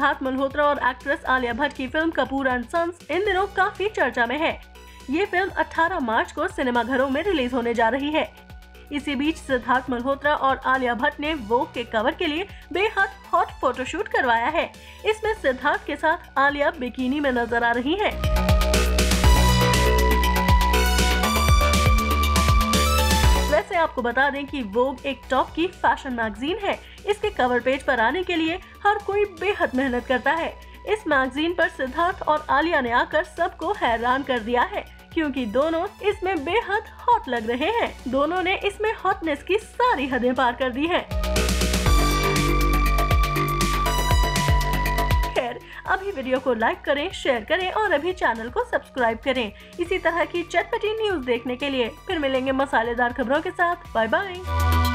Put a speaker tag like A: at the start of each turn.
A: सिद्धार्थ मल्होत्रा और एक्ट्रेस आलिया भट्ट की film Kapoor and sons इन दिनों काफी चर्चा में है। ये फिल्म 18 मार्च को सिनेमाघरों में रिलीज होने जा रही है। इसी बीच सिद्धार्थ मल्होत्रा और आलिया भट्ट ने वोग के कवर के लिए बेहद हॉट फोटोशूट करवाया है। इसमें सिद्धार्थ के साथ आलिया बिकिनी में नजर आ रही हैं। वैसे आपको बता दें कि वोग एक टॉप की फैशन मैगजीन है। इसके कवर पेज पर आने के लिए हर कोई बेहद मेहनत करता है। इस मैगजीन पर सिद्धार्थ और आलिया ने आकर सबको हैरान कर दिया है, क्योंकि दोनों इसमें बेहद हॉट लग रहे हैं। दोनों ने इसमें हॉटनेस की सारी हदें पार कर दी हैं। खैर, अभी वीडियो को लाइक करें, शेयर करें और अभी चैनल को सब्सक्राइब करें। इसी तरह की चटपटी न्यूज देखने के लिए फिर मिलेंगे मसालेदार खबरों के साथ। Bye bye.